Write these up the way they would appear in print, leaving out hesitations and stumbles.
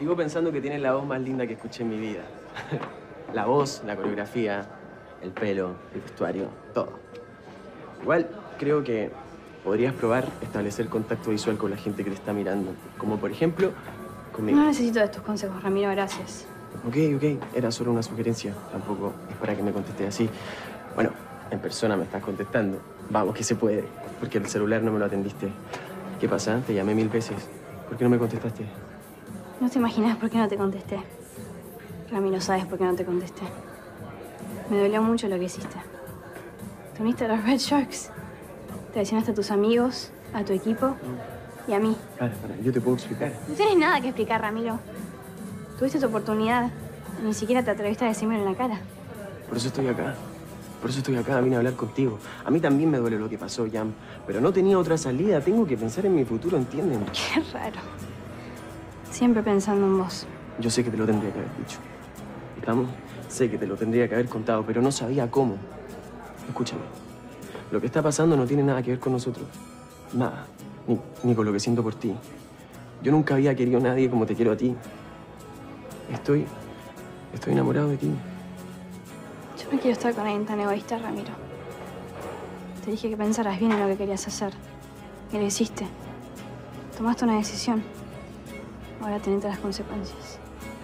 Sigo pensando que tiene la voz más linda que escuché en mi vida. La voz, la coreografía, el pelo, el vestuario, todo. Igual, creo que podrías probar establecer contacto visual con la gente que te está mirando. Como, por ejemplo, conmigo. No necesito de tus consejos, Ramiro, gracias. Ok. Era solo una sugerencia. Tampoco es para que me contestes así. Bueno, en persona me estás contestando. Vamos, que se puede. Porque el celular no me lo atendiste. ¿Qué pasa? Te llamé 1000 veces. ¿Por qué no me contestaste? No te imaginas por qué no te contesté. Ramiro, sabes por qué no te contesté. Me dolió mucho lo que hiciste. Te uniste a los Red Sharks. Traicionaste a tus amigos, a tu equipo y a mí. Para, yo te puedo explicar. No tienes nada que explicar, Ramiro. Tuviste tu oportunidad. Ni siquiera te atreviste a decírmelo en la cara. Por eso estoy acá. Por eso estoy acá, vine a hablar contigo. A mí también me duele lo que pasó, Jam. Pero no tenía otra salida. Tengo que pensar en mi futuro, ¿entienden? Qué raro. Siempre pensando en vos. Yo sé que te lo tendría que haber dicho. ¿Estamos? Sé que te lo tendría que haber contado, pero no sabía cómo. Escúchame. Lo que está pasando no tiene nada que ver con nosotros. Nada. Ni con lo que siento por ti. Yo nunca había querido a nadie como te quiero a ti. Estoy enamorado de ti. Yo no quiero estar con alguien tan egoísta, Ramiro. Te dije que pensaras bien en lo que querías hacer. Y lo hiciste. Tomaste una decisión. Ahora tenete las consecuencias.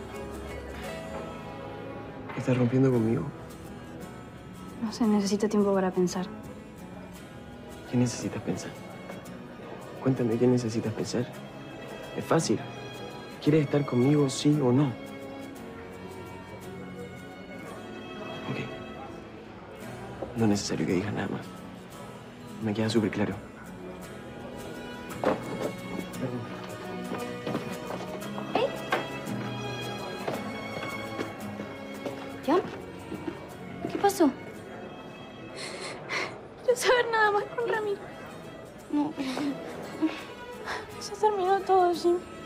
¿Estás rompiendo conmigo? No sé, necesito tiempo para pensar. ¿Qué necesitas pensar? Cuéntame, ¿qué necesitas pensar? Es fácil. ¿Quieres estar conmigo, sí o no? Ok. No es necesario que digas nada más. Me queda súper claro. ¿Jan? ¿Qué pasó? Quiero saber nada más con Ramiro. No. Se terminó todo, Jim.